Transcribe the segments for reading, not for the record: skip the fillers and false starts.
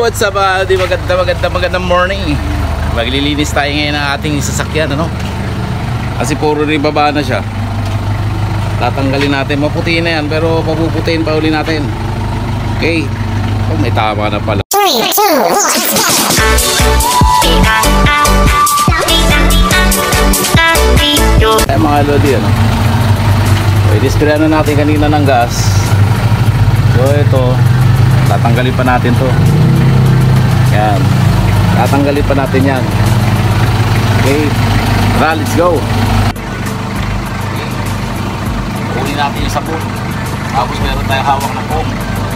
what's up? Magandang morning. Maglilinis tayo ngayon ng ating sasakyan, ano? Kasi puro rin baba na siya. Tatanggalin natin, maputiin na yan, pero papuputiin pa uli natin. Okay. Oh, may tama na pala. 3, 2, 1. Ay mga lodi, ano? So, i-display na natin kanina ng gas. So ito, tatanggalin pa natin to. Yan. Tatanggalin pa natin yan. Okay. Tara, let's go. Kunin natin yung sabon. Tapos meron tayong hawak na foam.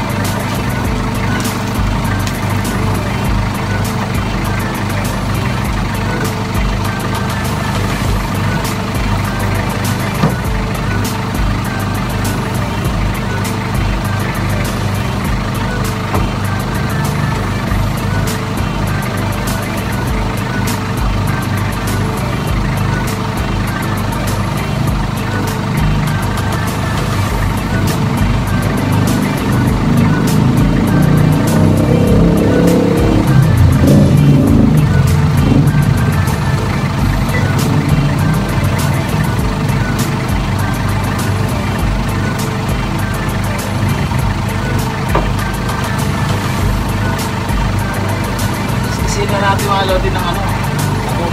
Sino natin mga lodi ng ano? Ako.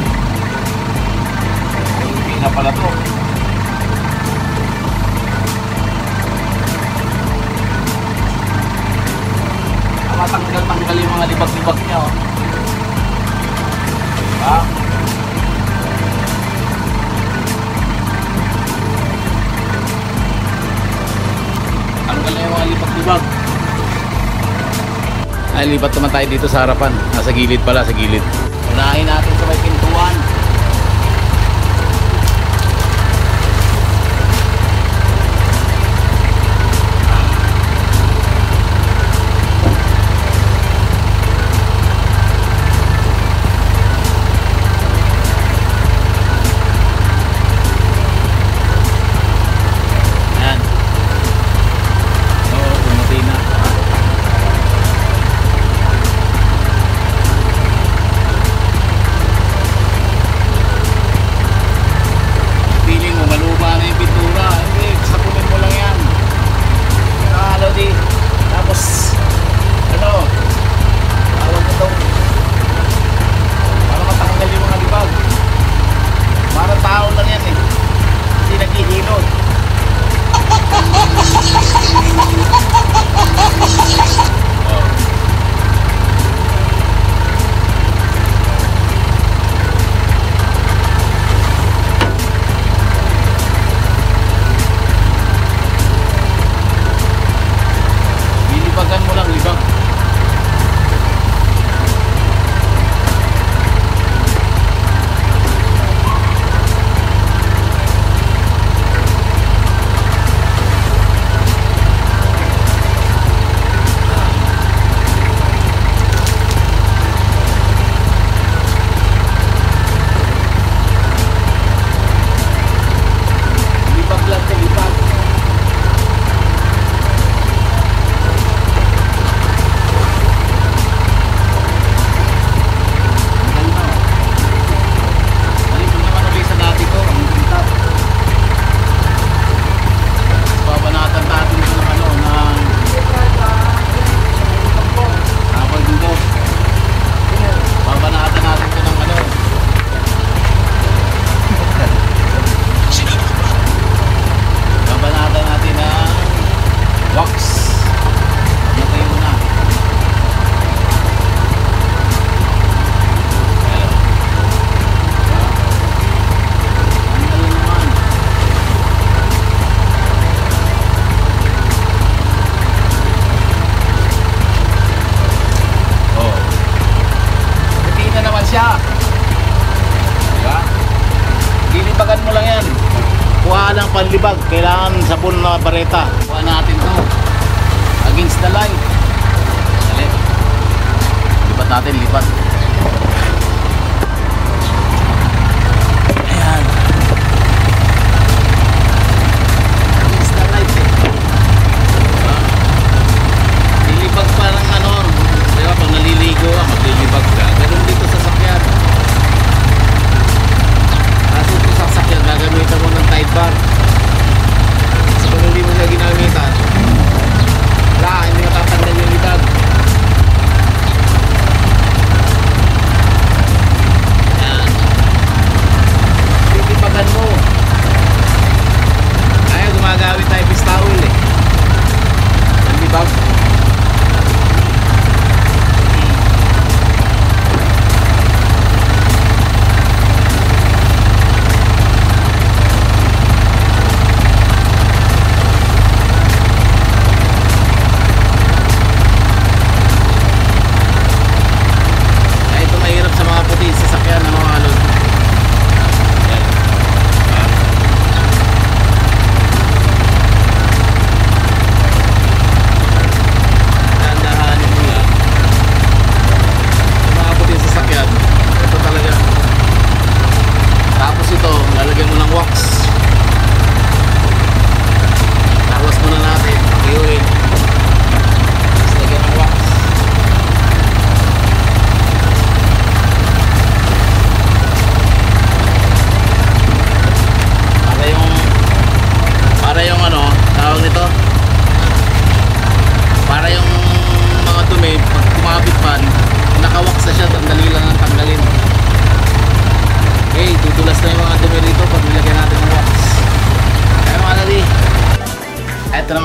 Hindi na pala to. Matanggal-tanggal yung mga libag-libag niya, oh. Ha? Tanggal na yung mga libag-libag. Ay, lipat naman tayo dito sa harapan. Nasa gilid pala, sa gilid. Unahin natin sa may pintuan. Panlibag, kailangan sabon na bareta. Kuha natin to against the light. Dali. Lipat natin, lipat. Ayan. Against the light, eh. Nilibag pa ng ano, diba, pag nalilig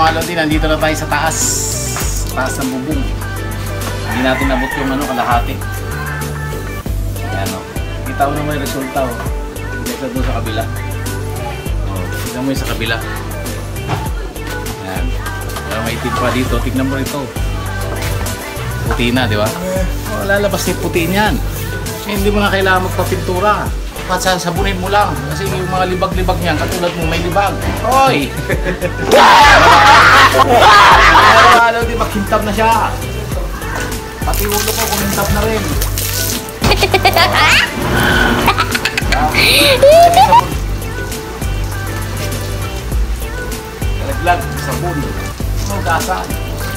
mga lodi, nandito na tayo sa taas. Taas ng bubong. Hindi natin nabot yung ano, kalahati. Ayan o. Kita mo naman yung resulta o. Kita doon sa kabila. Tignan mo yung sa kabila. Ayan. Pero may itim pa dito. Tignan mo rito. Puti na, di ba? Lalabas yung puti niyan. Hindi mo na kailangan magpapintura. Sabunin mo lang. Kasi yung mga libag-libag niyan, katulad mo may libag. Hoy! Pero di makintab na siya. Pati ulo ko, kumintab na rin. Kalaglag, sabon. Gasan.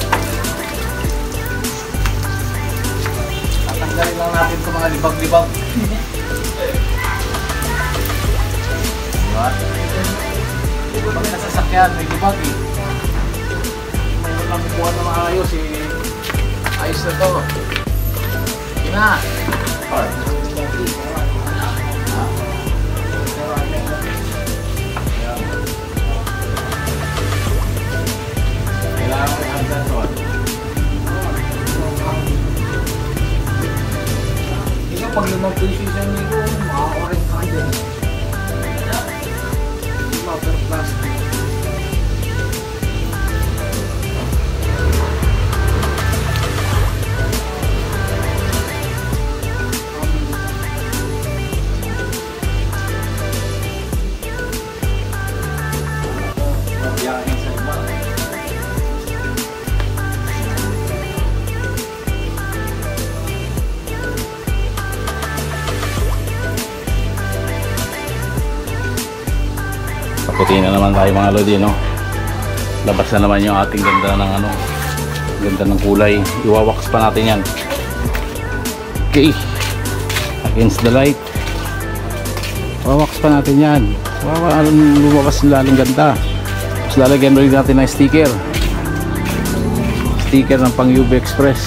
Tatanggalin lang natin itong mga libag-libag. Diba? Hindi ko kami nasasakyan, may libag eh. Mayroon lang bukuhan na maayos eh. Ayos na to. Sige na. Kailangan ko hanggang to. Ikaw pag lumang piso sa inyo ko, makakawarin ka dyan. Super plastic. Puti na naman tayo mga lodi, no? Labas na naman yung ating ganda ng ano, ganda ng kulay. Iwawax pa natin yan. Okay, against the light. Wawax pa natin yan. Lumabas na laling ganda. Tapos lalagyan rin natin ng sticker. Sticker ng pang UB Express.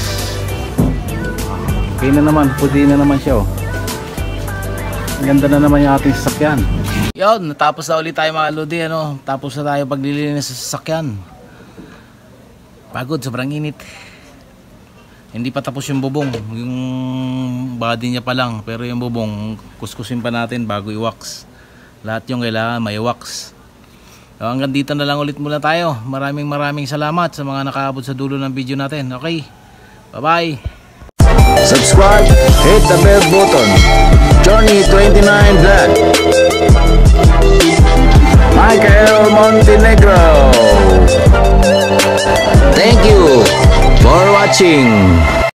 Okay na naman, puti na naman siya, oh. Ganda na naman yung ating sasakyan. Yun, natapos na ulit tayo mga lodi, ano? Tapos na tayo paglilinis sa sasakyan. Pagod, sobrang init. Hindi pa tapos yung bubong. Yung body niya pa lang. Pero yung bubong, kuskusin pa natin bago i-wax. Lahat yung kailangan may wax. So, hanggang dito na lang ulit muna tayo. Maraming salamat sa mga nakaabot sa dulo ng video natin. Okay, bye-bye. Subscribe, hit the bell button. Johnny 29 Vlog. Michael Montenegro. Thank you for watching.